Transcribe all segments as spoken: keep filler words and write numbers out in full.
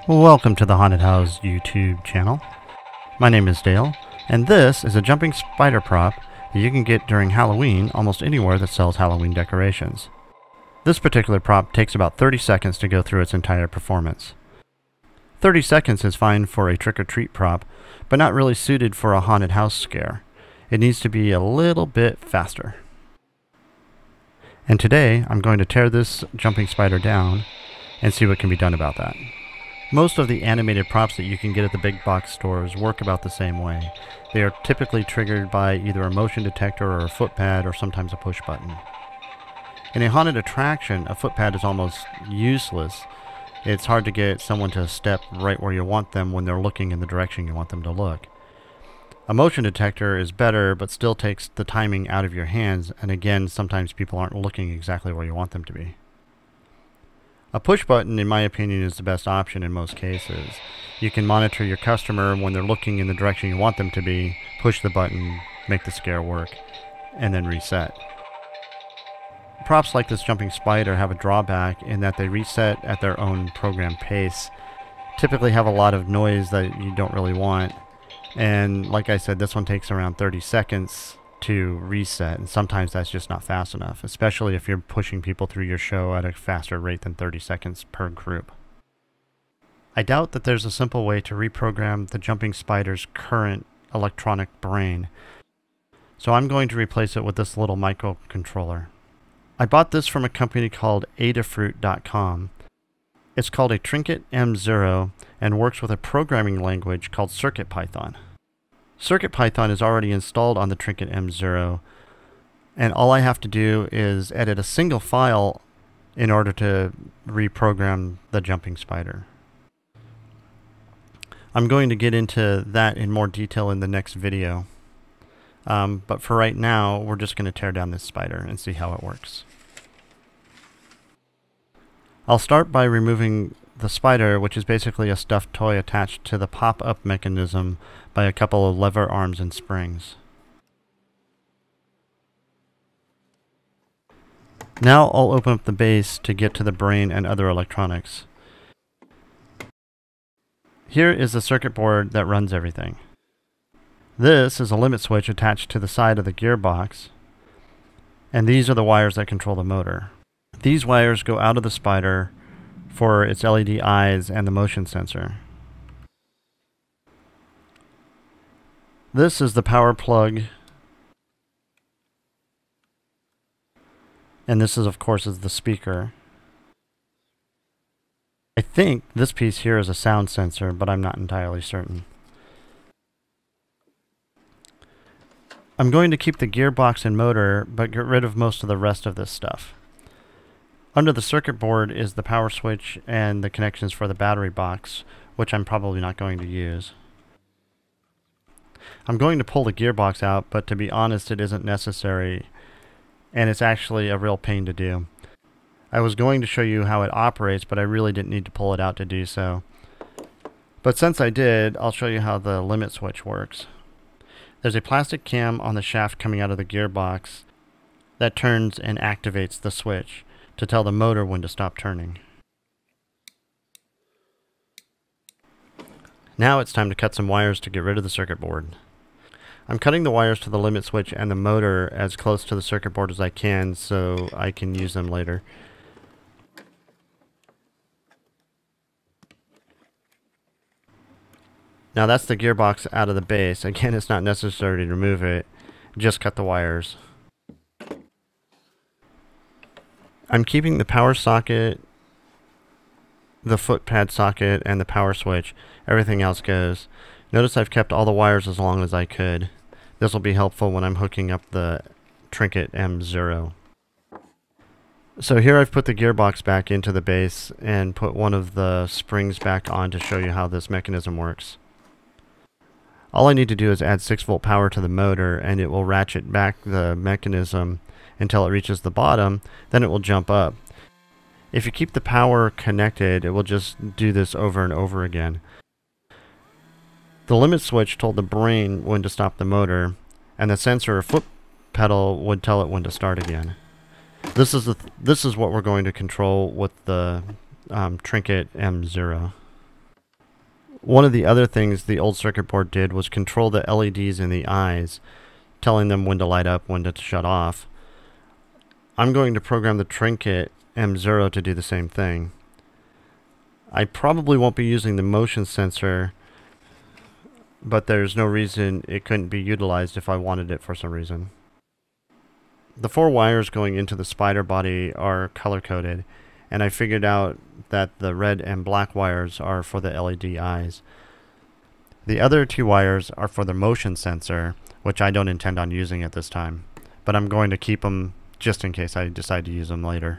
Welcome to the Haunted House YouTube channel. My name is Dale, and this is a jumping spider prop that you can get during Halloween almost anywhere that sells Halloween decorations. This particular prop takes about thirty seconds to go through its entire performance. thirty seconds is fine for a trick-or-treat prop, but not really suited for a haunted house scare. It needs to be a little bit faster. And today, I'm going to tear this jumping spider down and see what can be done about that. Most of the animated props that you can get at the big box stores work about the same way. They are typically triggered by either a motion detector or a foot pad or sometimes a push button. In a haunted attraction, a foot pad is almost useless. It's hard to get someone to step right where you want them when they're looking in the direction you want them to look. A motion detector is better, but still takes the timing out of your hands, and again, sometimes people aren't looking exactly where you want them to be. A push button, in my opinion, is the best option in most cases. You can monitor your customer when they're looking in the direction you want them to be, push the button, make the scare work, and then reset. Props like this jumping spider have a drawback in that they reset at their own program pace, typically have a lot of noise that you don't really want, and like I said, this one takes around thirty seconds to reset, and sometimes that's just not fast enough, especially if you're pushing people through your show at a faster rate than thirty seconds per group. I doubt that there's a simple way to reprogram the jumping spider's current electronic brain, so I'm going to replace it with this little microcontroller. I bought this from a company called adafruit dot com. It's called a Trinket M zero and works with a programming language called CircuitPython. CircuitPython is already installed on the Trinket M zero, and all I have to do is edit a single file in order to reprogram the jumping spider. I'm going to get into that in more detail in the next video, um, but for right now we're just going to tear down this spider and see how it works. I'll start by removing the spider, which is basically a stuffed toy attached to the pop-up mechanism by a couple of lever arms and springs. Now I'll open up the base to get to the brain and other electronics. Here is the circuit board that runs everything. This is a limit switch attached to the side of the gearbox, and these are the wires that control the motor. These wires go out of the spider for its L E D eyes and the motion sensor. This is the power plug, and this is of course is the speaker. I think this piece here is a sound sensor, but I'm not entirely certain. I'm going to keep the gearbox and motor, but get rid of most of the rest of this stuff. Under the circuit board is the power switch and the connections for the battery box, which I'm probably not going to use. I'm going to pull the gearbox out, but to be honest, it isn't necessary, and it's actually a real pain to do. I was going to show you how it operates, but I really didn't need to pull it out to do so. But since I did, I'll show you how the limit switch works. There's a plastic cam on the shaft coming out of the gearbox that turns and activates the switch to tell the motor when to stop turning. Now it's time to cut some wires to get rid of the circuit board. I'm cutting the wires to the limit switch and the motor as close to the circuit board as I can so I can use them later. Now that's the gearbox out of the base. Again, it's not necessary to remove it, just cut the wires. I'm keeping the power socket, the foot pad socket, and the power switch. Everything else goes. Notice I've kept all the wires as long as I could. This will be helpful when I'm hooking up the Trinket M zero. So here I've put the gearbox back into the base and put one of the springs back on to show you how this mechanism works. All I need to do is add six volt power to the motor, and it will ratchet back the mechanism until it reaches the bottom, then it will jump up. If you keep the power connected, it will just do this over and over again. The limit switch told the brain when to stop the motor, and the sensor or foot pedal would tell it when to start again. This is the th this is what we're going to control with the um, Trinket M zero. One of the other things the old circuit board did was control the L E Ds in the eyes, telling them when to light up, when to shut off. I'm going to program the Trinket M zero to do the same thing. I probably won't be using the motion sensor, but there's no reason it couldn't be utilized if I wanted it for some reason. The four wires going into the spider body are color-coded, and I figured out that the red and black wires are for the L E D eyes. The other two wires are for the motion sensor, which I don't intend on using at this time, but I'm going to keep them just in case I decide to use them later.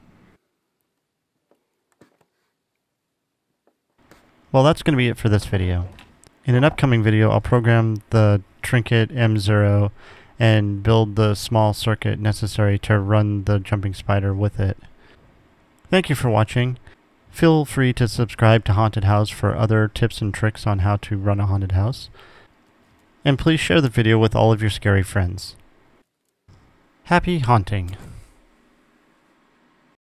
Well, that's going to be it for this video. In an upcoming video, I'll program the Trinket M zero and build the small circuit necessary to run the jumping spider with it. Thank you for watching. Feel free to subscribe to Haunted House for other tips and tricks on how to run a haunted house. And please share the video with all of your scary friends. Happy haunting!